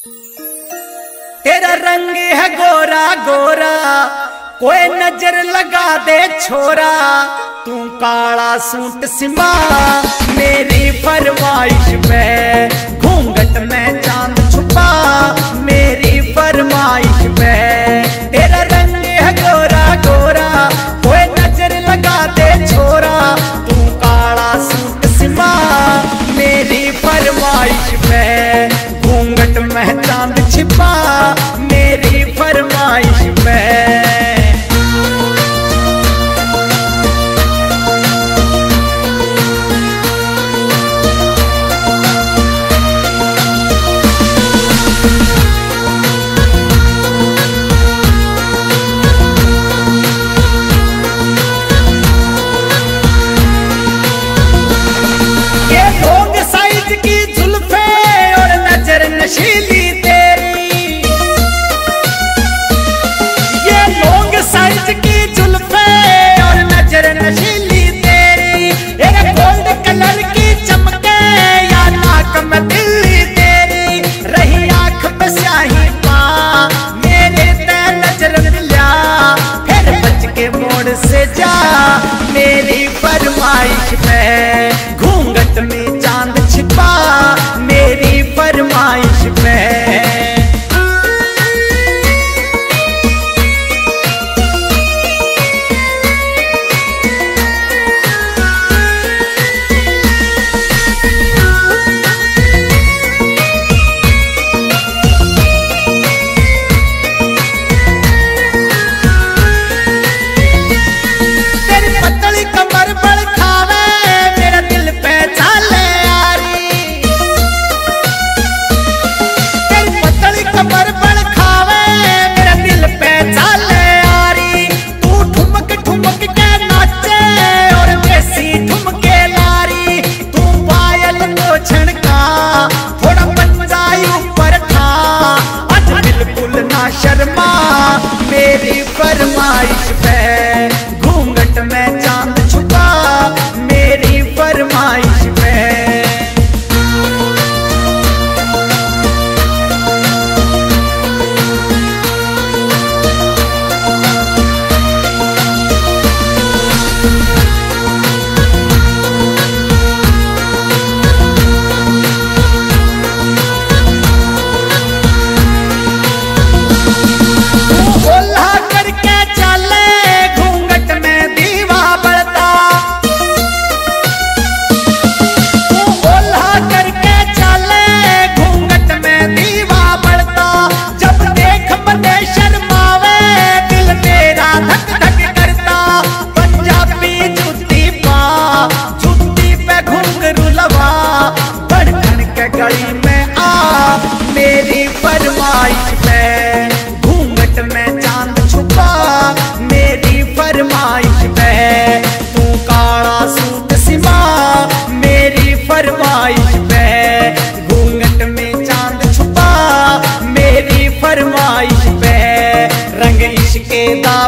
तेरा रंग है गोरा गोरा, कोई नजर लगा दे छोरा। तू काला सूट सिमा मेरी फरमाइश में, घूंघट में चांद छुपा मेरी फरमाइश में। तेरा रंग है गोरा गोरा, कोई नजर लगा दे छोरा। तू काला सूट सिमा मेरी फरमाइश में, घूंघट में चांद छिपा मेरी फरमाइश में। नशीली तेरी ये लॉन्ग साइज की जुल्फे और नजर नशीली तेरी। एक गोल्ड कलर की चमके या नाक में दिल्ली तेरी। रही आंख में स्याही पा मेरे ते नजर मिला, फिर बच के मोड़ से जा मेरी फरमाइश में। घूंघट में चांद छिपा मेरी फरमाइश में। तेरी पतली कमर बल खावे मेरा दिल पे चाले यारी। तेरी पतली कमर बल खावे मेरा दिल पे चाले यारी। तू ठुमक ठुमक के नाचे और देसी ठुमके लारी। तू पायल को छनका थोड़ा पंजाई ऊपर था, आज बिल्कुल ना शर्मा मेरी फरमाइश में। घूंघट में चांद छुपा मेरी फरमाइश में। ओल्हा करके चले घूंघट में दीवा बढ़ता। ओल्हा करके चले घूंघट में दीवा बढ़ता। जब देख मने शर्मावे दिल मेरा धक धक करता। पंजाबी जुत्ती पे घुंघरू लवा, धड़कन के गली में आ मेरी फरमाइश में। घूंघट में चांद छुपा मेरी फरमाइश में। तू काला सूट सिमा मेरी फरमाइश में। घूंघट में चांद छुपा मेरी फरमाइश में। रंग इश्क़ दा